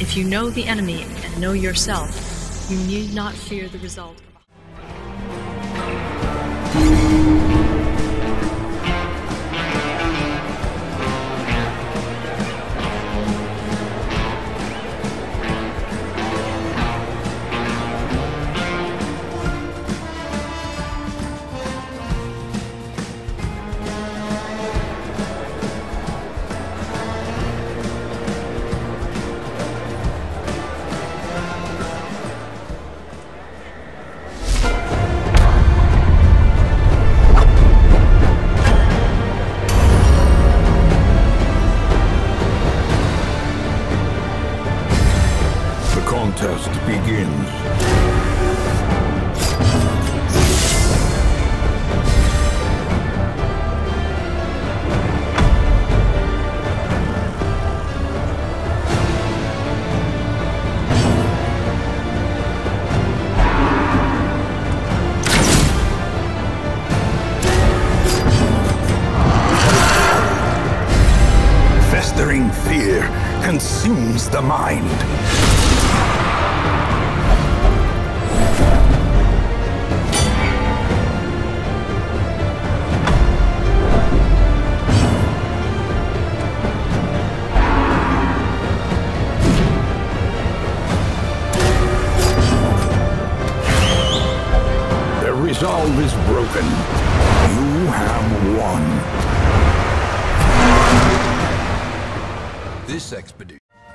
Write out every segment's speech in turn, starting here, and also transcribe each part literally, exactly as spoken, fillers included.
If you know the enemy and know yourself, you need not fear the result. Contest begins. Festering fear consumes the mind. Resolve is broken. You have won. This expedition.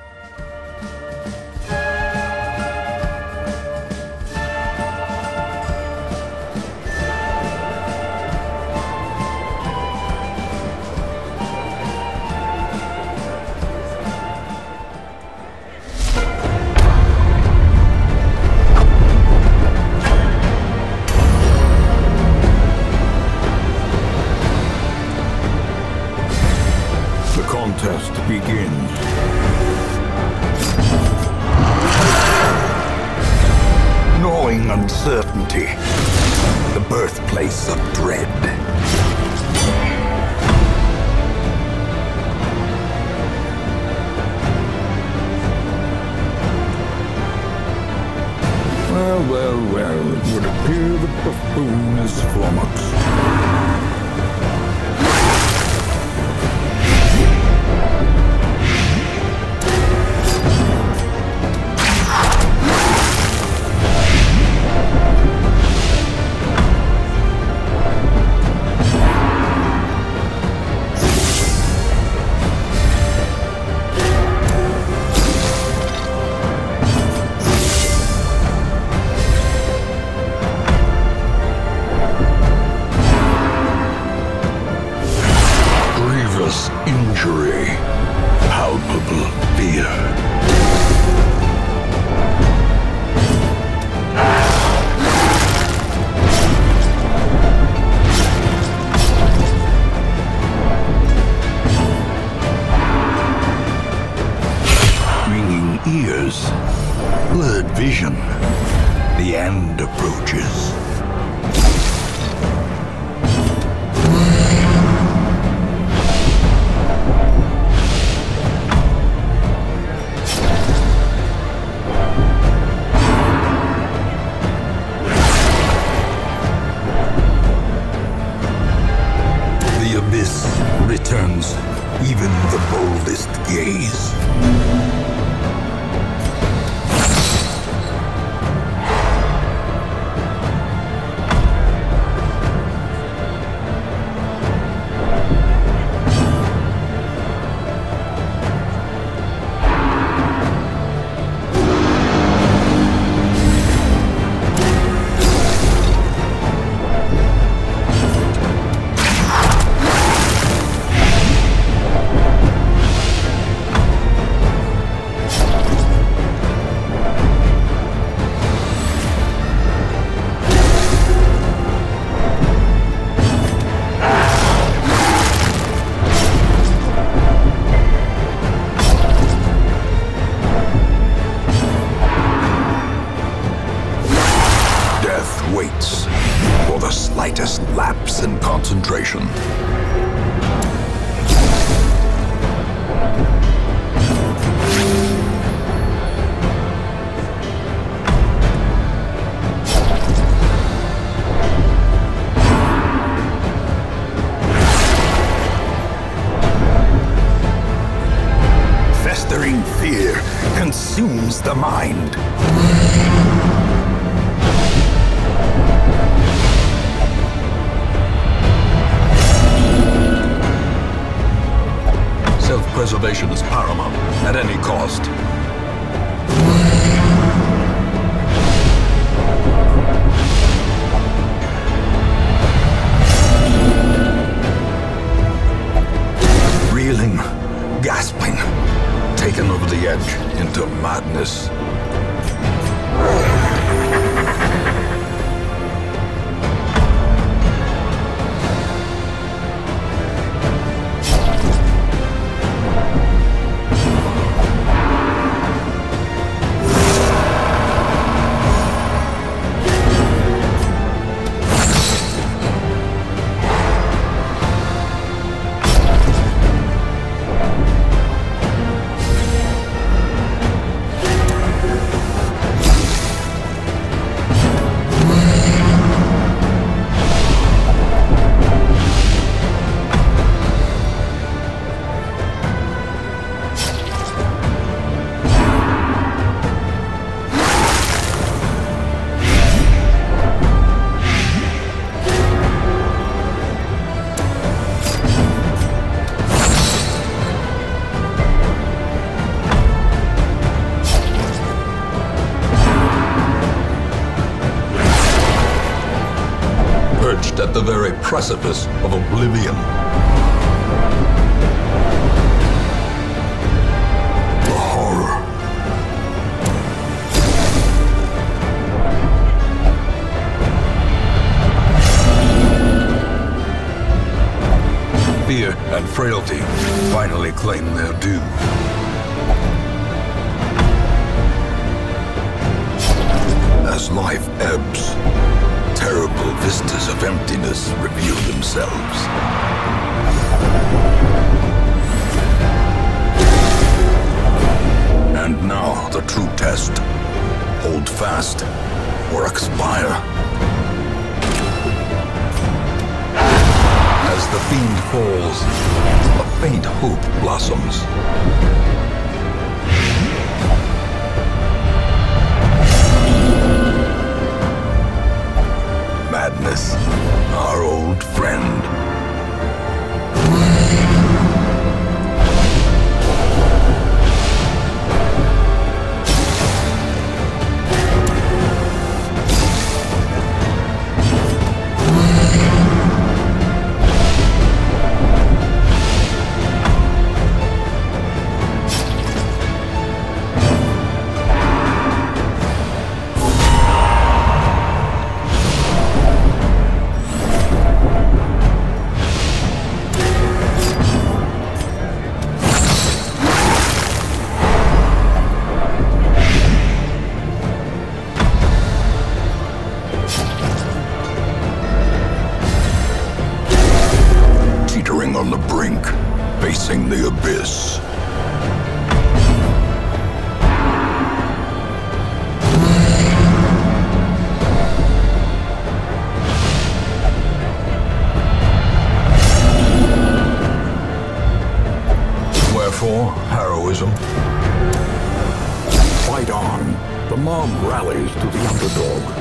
Contest begins. Gnawing uncertainty, the birthplace of dread. Well, well, well, it would appear the buffoon is flummoxed. Injury, palpable fear. Ringing ears, blurred vision. The end approaches. Returns even the boldest gaze. consumes the mind. Self-preservation is paramount, at any cost. Reeling, gasping, taken over the edge into madness. At the very precipice of oblivion. The horror. Fear and frailty finally claim their due. As life ebbs, terrible vistas of emptiness reveal themselves. And now the true test. Hold fast or expire. As the fiend falls, A faint hope blossoms. Madness, our old friend. On the brink, facing the abyss. Wherefore, heroism? Fight on. The mob rallies to the underdog.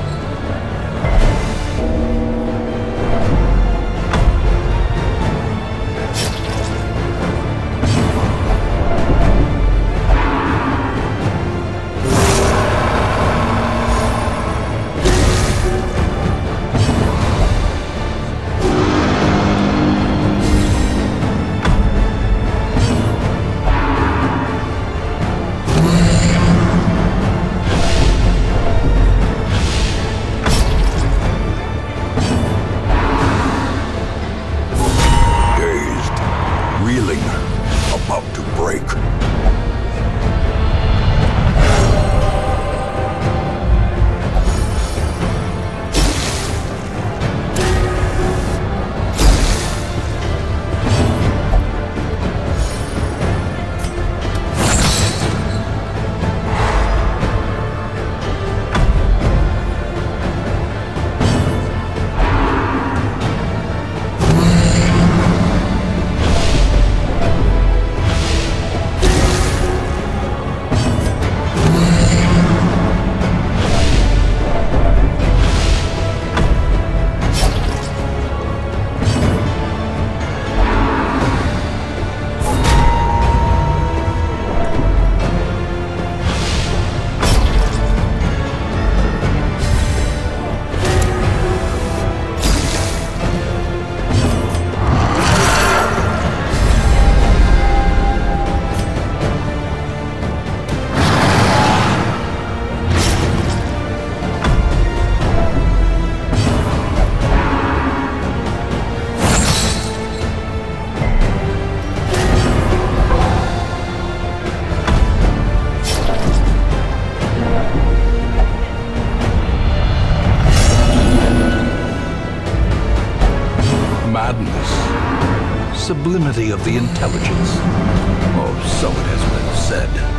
sublimity of the intelligence. Or so it has been said.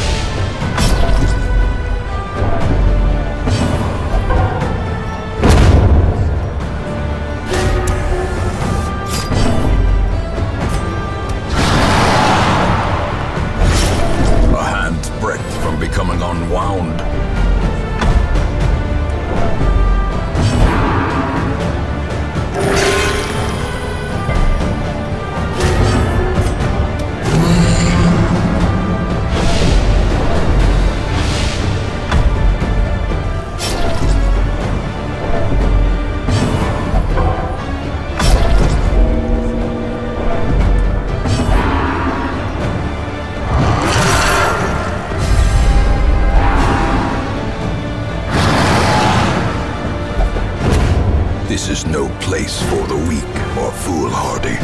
Becoming unwound. This is no place for the weak or foolhardy.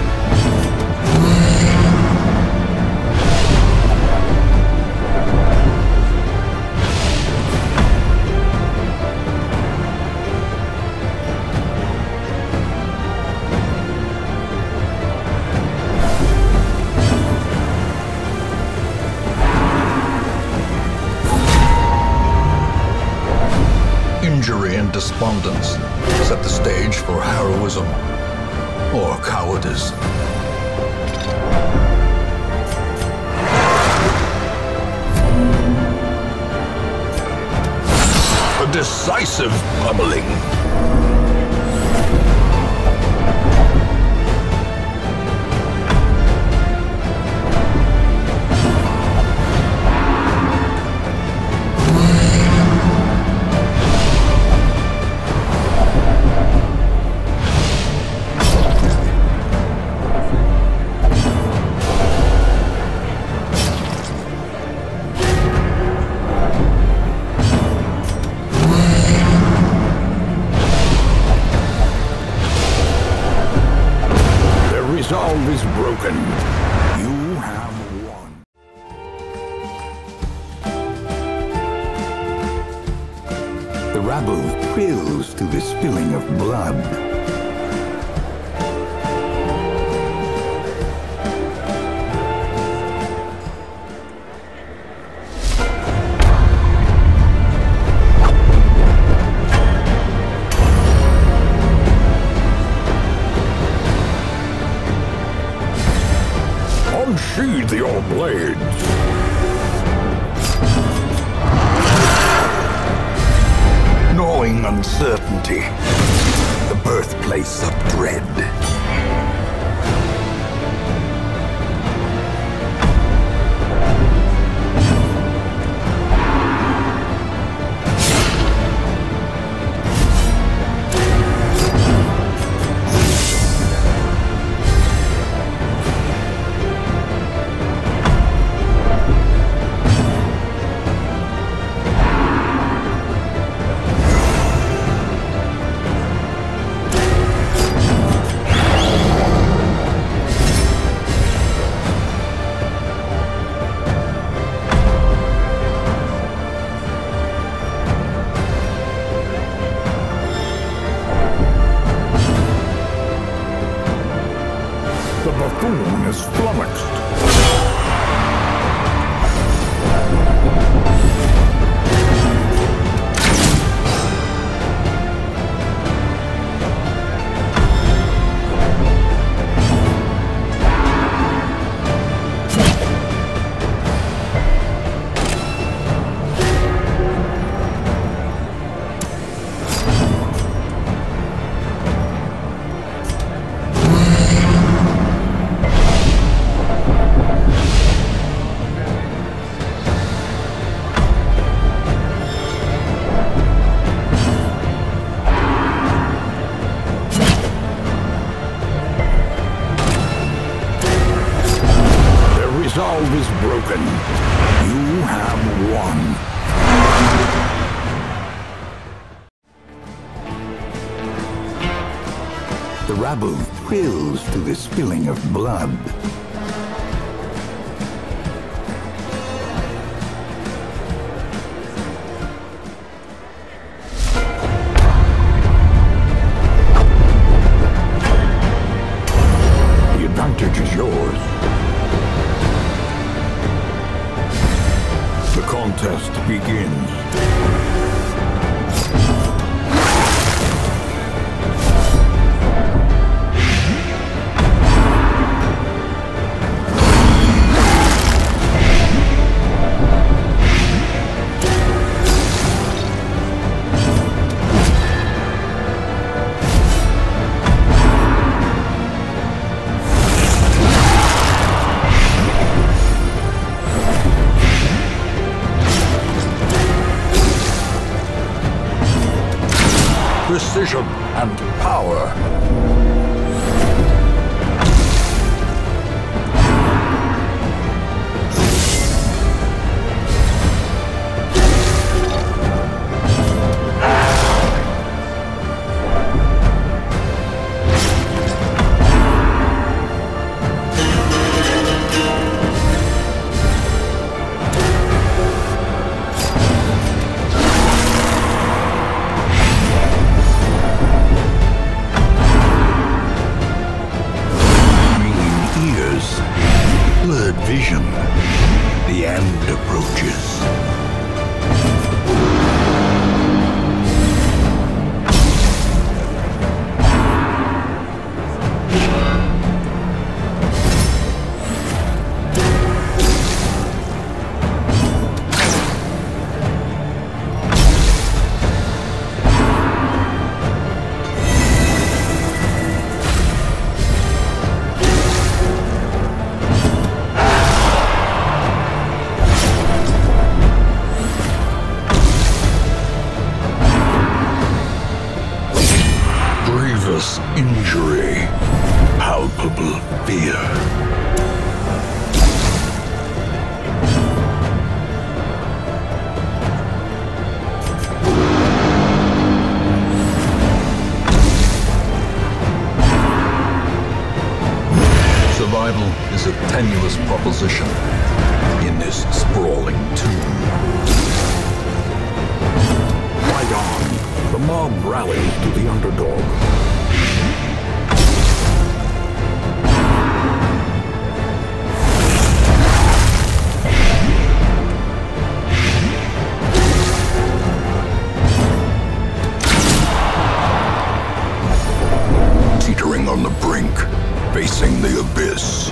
Injury and despondence set the stage for heroism or cowardice. A decisive pummeling. Resolve is broken. You have won. The rabble thrills to the spilling of blood. Unsheathe your blades! Gnawing uncertainty, the birthplace of dread. The buffoon is flummoxed. Resolve is broken. You have won. The rabble thrills to the spilling of blood. The yours. The contest begins. Precision and power. Vision. The end approaches. Injury, palpable fear. Survival is a tenuous proposition in this sprawling tomb. Fight on. The mob rallies to the underdog. Teetering on the brink, facing the abyss.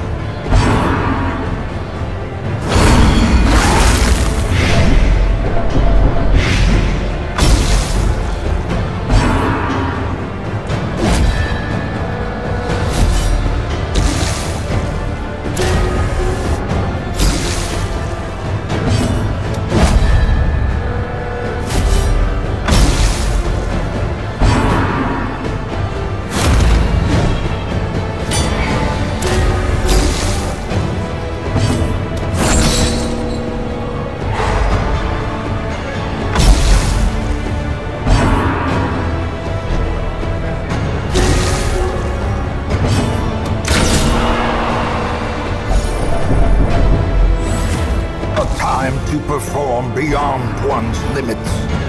Time to perform beyond one's limits.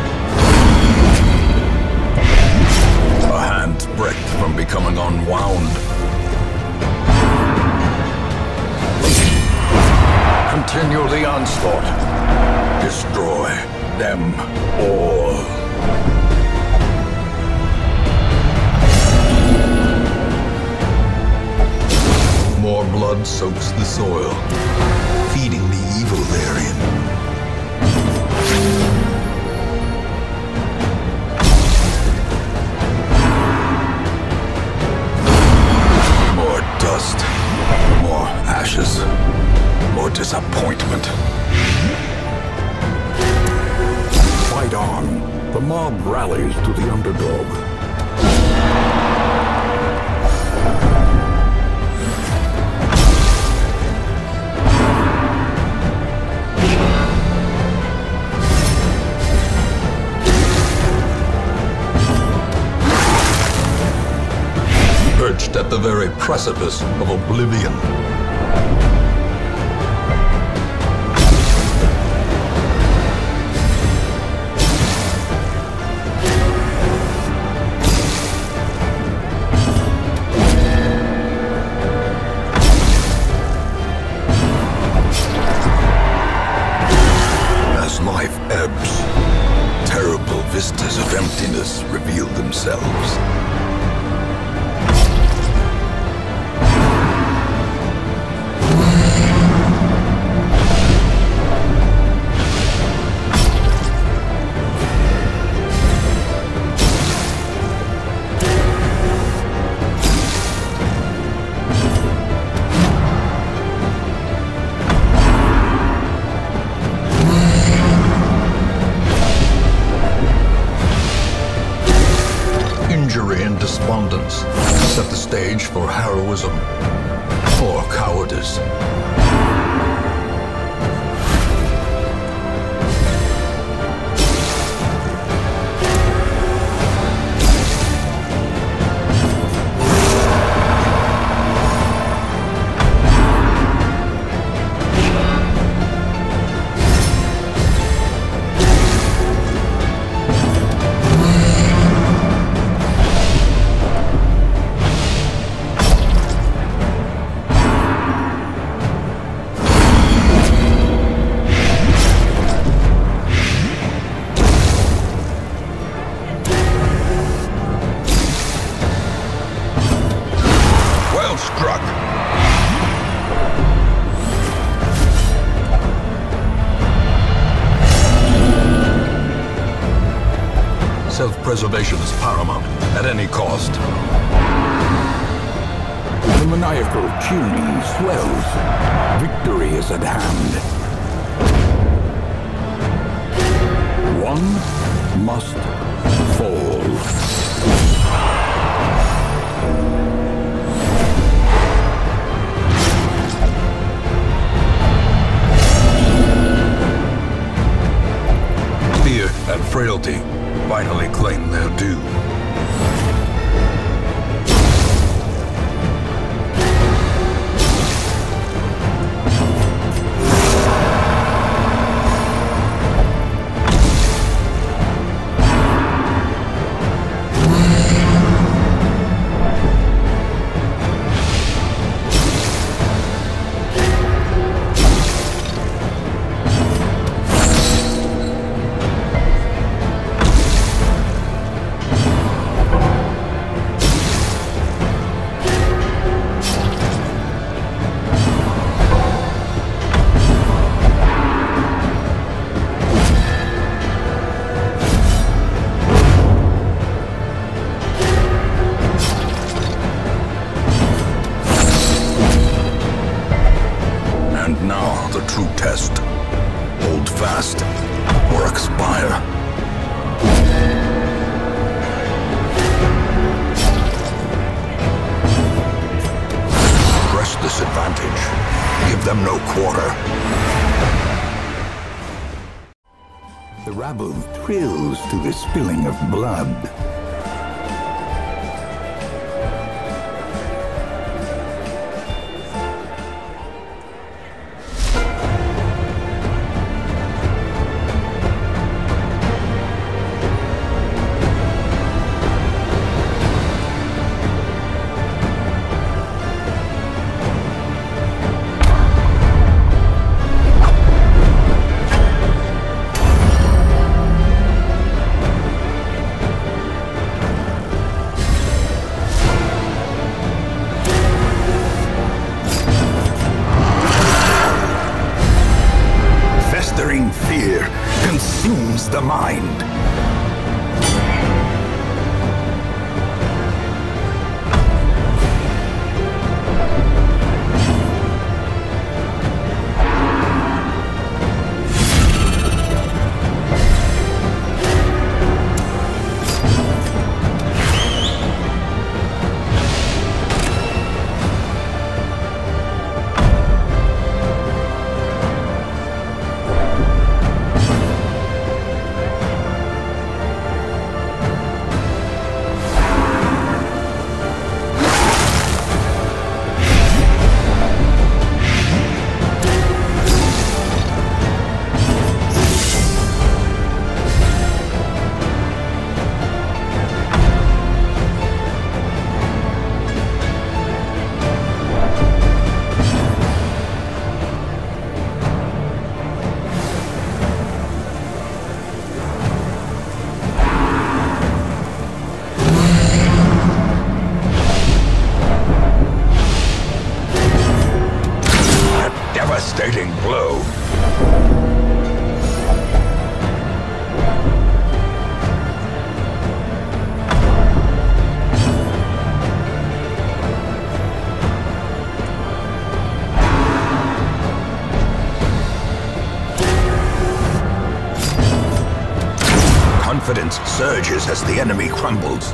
A hand's breadth from becoming unwound. Continue the onslaught. Destroy them all. More blood soaks the soil, feeding the evil therein. More dust, more ashes, more disappointment. Fight on. The mob rallies to the underdog. Perched at the very precipice of oblivion. vistas of emptiness reveal themselves. Injury and despondence set the stage for heroism or cowardice. Struck. Self-preservation is paramount, at any cost. The maniacal tuning swells. Victory is at hand. One must fall. And frailty finally claim their due. And now the true test. Hold fast or expire. Press this advantage. Give them no quarter. The rabble thrills to the spilling of blood. Fear consumes the mind. devastating blow. Confidence surges as the enemy crumbles.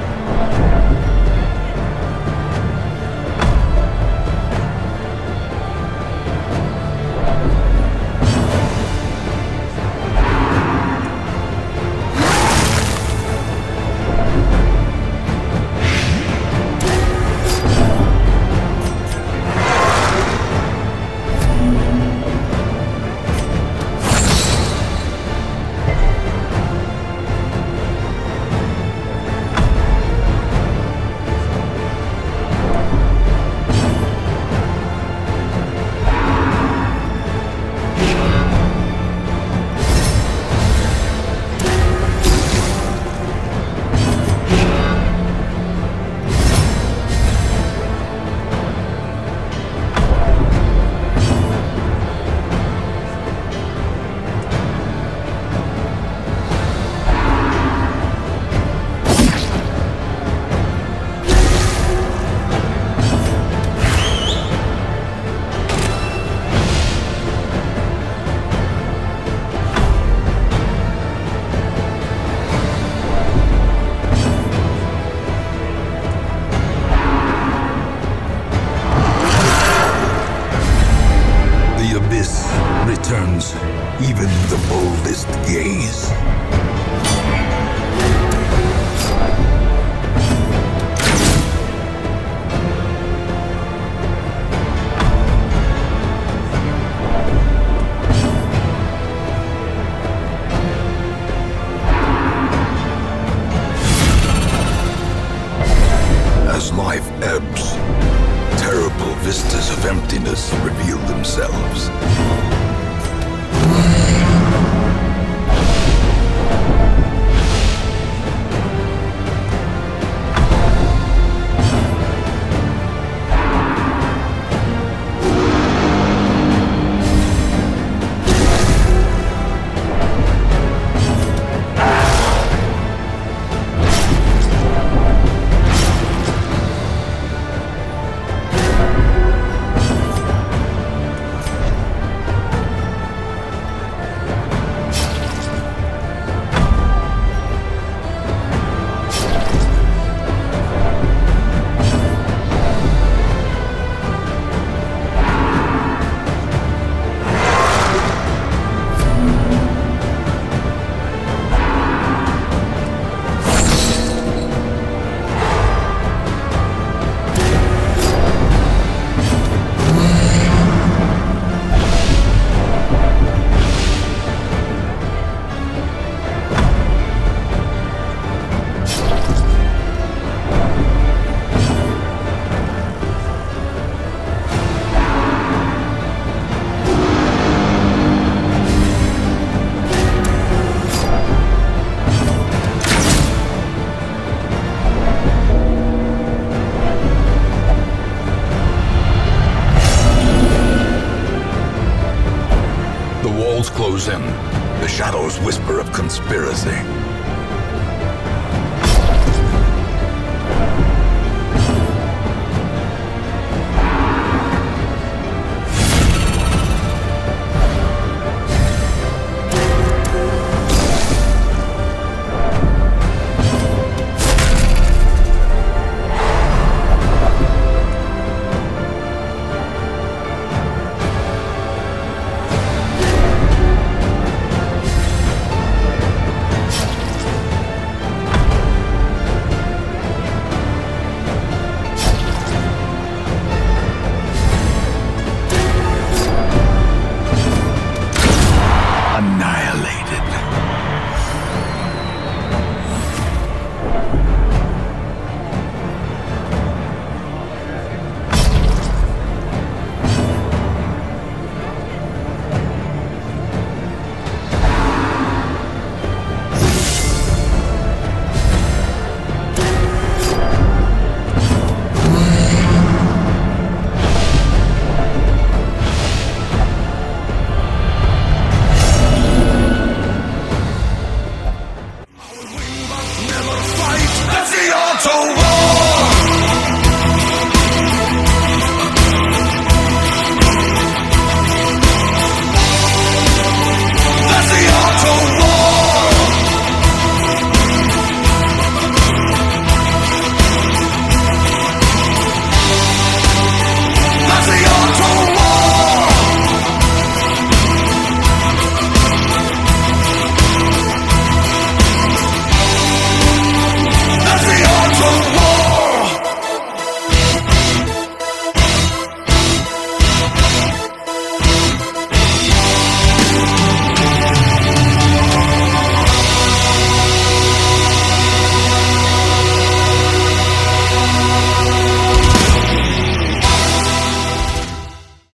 Returns even the boldest gaze. As life ebbs, terrible vistas of emptiness reveal themselves. Close in. The shadows whisper of conspiracy.